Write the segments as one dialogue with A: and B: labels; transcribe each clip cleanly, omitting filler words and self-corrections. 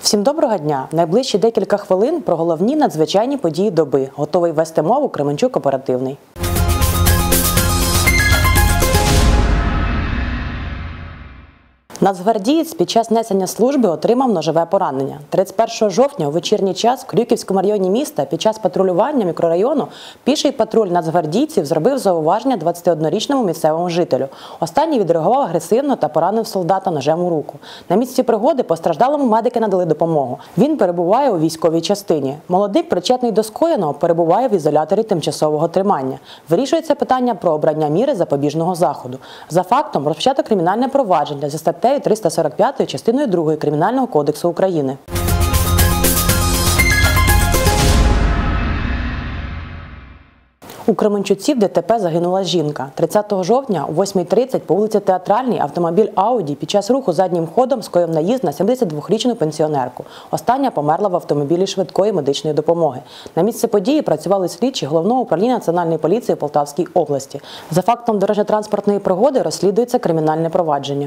A: Всім доброго дня! Найближчі декілька хвилин про головні надзвичайні події доби. Готовий вести мову Кременчук Оперативний. Нацгвардієць під час несення служби отримав ножове поранення. 31 жовтня у вечірній час в Крюківському районі міста під час патрулювання мікрорайону піший патруль нацгвардійців зробив зауваження 21-річному місцевому жителю. Останній відреагував агресивно та поранив солдата ножем у руку. На місці пригоди постраждалому медики надали допомогу. Він перебуває у військовій частині. Молодик, причетний до скоєного, перебуває в ізоляторі тимчасового тримання. Вирішується питання про обрання міри запобіжного заходу. За фактом розпочато кримінальне провадження за статтею 345 частиною 2 Кримінального кодексу України. У Кременчуці в ДТП загинула жінка. 30 жовтня о 8:30 по вулиці Театральній автомобіль «Ауді» під час руху заднім ходом скоїв наїзд на 72-річну пенсіонерку. Остання померла в автомобілі швидкої медичної допомоги. На місце події працювали слідчі Головного управління Національної поліції в Полтавській області. За фактом дорожньо-транспортної пригоди розслідується кримінальне провадження.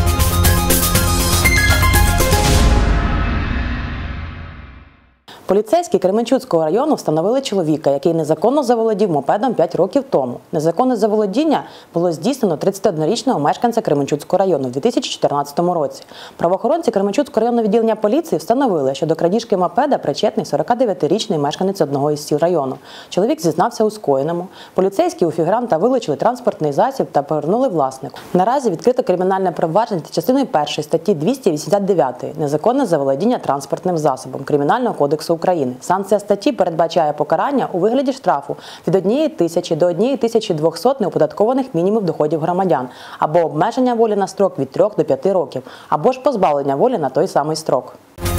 A: Поліцейські Кременчуцького району встановили чоловіка, який незаконно заволодів мопедом 5 років тому. Незаконне заволодіння було здійснено 31-річного мешканця Кременчуцького району у 2014 році. Правоохоронці Кременчуцького районного відділення поліції встановили, що до крадіжки мопеда причетний 49-річний мешканець одного із сіл району. Чоловік зізнався у скоєному. Поліцейські у фігуранта вилучили транспортний засіб та повернули власнику. Наразі відкрито кримінальне провадження за частиною 1 статті 289 «Незаконне заволодіння транспортним засобом» Кримінального кодексу України. Санкція статті передбачає покарання у вигляді штрафу від 1 тисячі до 1200 неоподаткованих мінімумів доходів громадян, або обмеження волі на строк від 3 до 5 років, або ж позбавлення волі на той самий строк.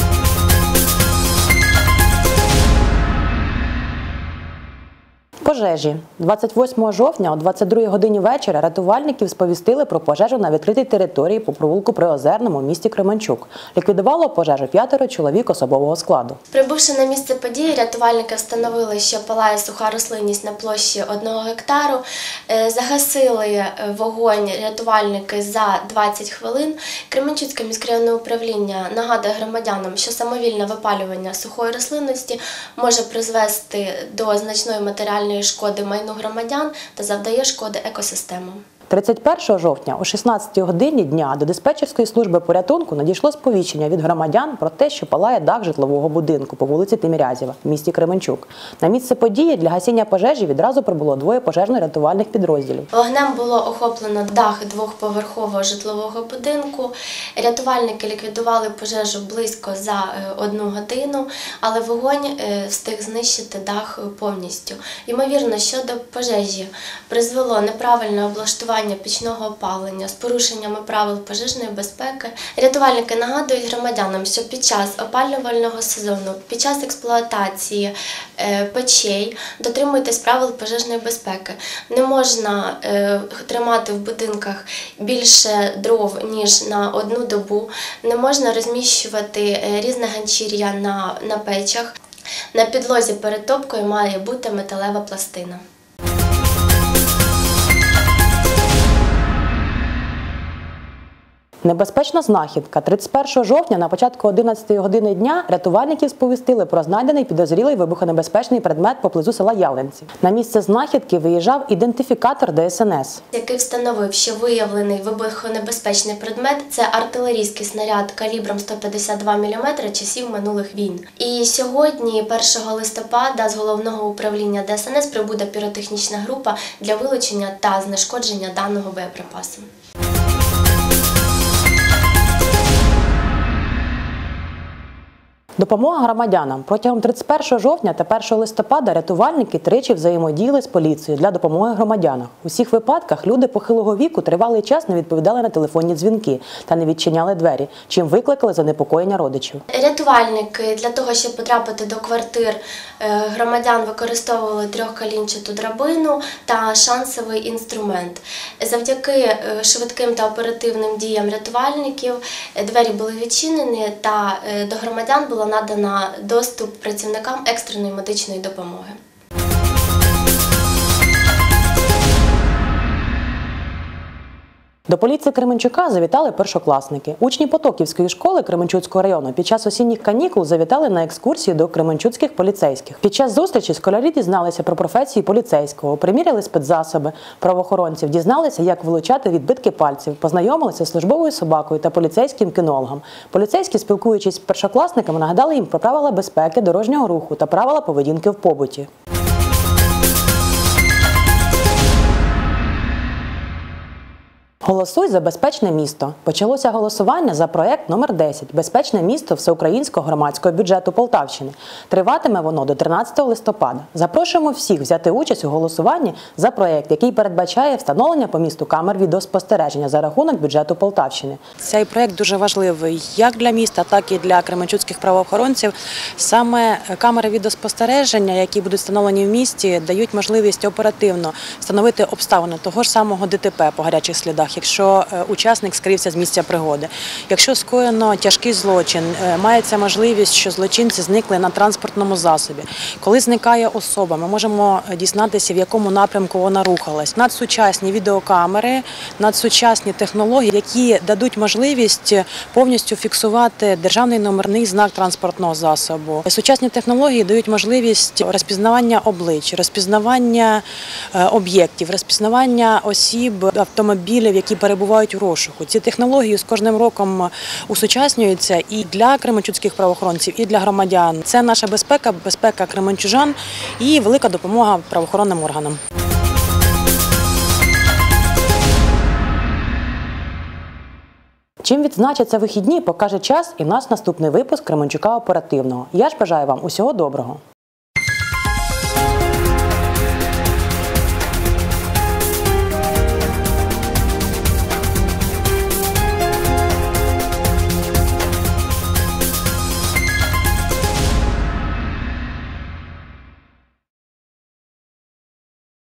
A: Пожежі. 28 жовтня о 22 годині вечора рятувальників сповістили про пожежу на відкритій території по провулку Приозерному в місті Кременчук. Ліквідувало пожежу 5 чоловік особового складу.
B: Прибувши на місце події, рятувальники встановили, що палає суха рослинність на площі 1 гектару. Загасили вогонь рятувальники за 20 хвилин. Кременчуцьке міськрайонне управління нагадує громадянам, що самовільне випалювання сухої рослинності може призвести до значної матеріальної шкоди майну громадян та завдає шкоди екосистемам.
A: 31 жовтня о 16 годині дня до диспетчерської служби порятунку надійшло сповіщення від громадян про те, що палає дах житлового будинку по вулиці Тимірязєва в місті Кременчук. На місце події для гасіння пожежі відразу прибуло 2 пожежно-рятувальних підрозділів.
B: Вогнем було охоплено дах 2-поверхового житлового будинку. Рятувальники ліквідували пожежу близько за 1 годину, але вогонь встиг знищити дах повністю. Ймовірно, що до пожежі призвело неправильне облаштування пічного опалення з порушеннями правил пожежної безпеки. Рятувальники нагадують громадянам, що під час опалювального сезону, під час експлуатації печей дотримуйтесь правил пожежної безпеки. Не можна тримати в будинках більше дров, ніж на 1 добу. Не можна розміщувати різне ганчір'я на печах. На підлозі перед топкою має бути металева пластина.
A: Небезпечна знахідка. 31 жовтня на початку 11 години дня рятувальників сповістили про знайдений підозрілий вибухонебезпечний предмет поблизу села Ялинці. На місце знахідки виїжджав ідентифікатор ДСНС,
B: який встановив, що виявлений вибухонебезпечний предмет – це артилерійський снаряд калібром 152 мм часів минулих війн. І сьогодні, 1 листопада, з Головного управління ДСНС прибуде піротехнічна група для вилучення та знешкодження даного боєприпасу.
A: Допомога громадянам. Протягом 31 жовтня та 1 листопада рятувальники тричі взаємодіяли з поліцією для допомоги громадянам. У всіх випадках люди похилого віку тривалий час не відповідали на телефонні дзвінки та не відчиняли двері, чим викликали занепокоєння родичів.
B: Рятувальники для того, щоб потрапити до квартир громадян, використовували 3-колінчату драбину та шансовий інструмент. Завдяки швидким та оперативним діям рятувальників двері були відчинені та до громадян було надано доступ працівникам екстреної медичної допомоги.
A: До поліції Кременчука завітали першокласники. Учні Потоківської школи Кременчуцького району під час осінніх канікул завітали на екскурсію до кременчуцьких поліцейських. Під час зустрічі школярі дізналися про професію поліцейського, приміряли спецзасоби правоохоронців, дізналися, як вилучати відбитки пальців, познайомилися з службовою собакою та поліцейським кінологом. Поліцейські, спілкуючись з першокласниками, нагадали їм про правила безпеки дорожнього руху та правила поведінки в побуті. Голосуй за безпечне місто. Почалося голосування за проект номер 10 «Безпечне місто всеукраїнського громадського бюджету Полтавщини». Триватиме воно до 13 листопада. Запрошуємо всіх взяти участь у голосуванні за проект, який передбачає встановлення по місту камер відеоспостереження за рахунок бюджету Полтавщини.
C: Цей проект дуже важливий як для міста, так і для кременчуцьких правоохоронців. Саме камери відеоспостереження, які будуть встановлені в місті, дають можливість оперативно встановити обставини того ж самого ДТП по гарячих слідах, якщо учасник скрився з місця пригоди. Якщо скоєно тяжкий злочин, мається можливість, що злочинці зникли на транспортному засобі. Коли зникає особа, ми можемо дізнатися, в якому напрямку вона рухалась. Надсучасні відеокамери, надсучасні технології, які дадуть можливість повністю фіксувати державний номерний знак транспортного засобу. Сучасні технології дають можливість розпізнавання облич, розпізнавання об'єктів, розпізнавання осіб, автомобілів, які перебувають у розшуку. Ці технології з кожним роком усучаснюються і для кременчуцьких правоохоронців, і для громадян. Це наша безпека, безпека кременчужан і велика допомога правоохоронним органам.
A: Чим відзначаться вихідні, покаже час і наш наступний випуск Кременчука оперативного. Я ж бажаю вам усього доброго.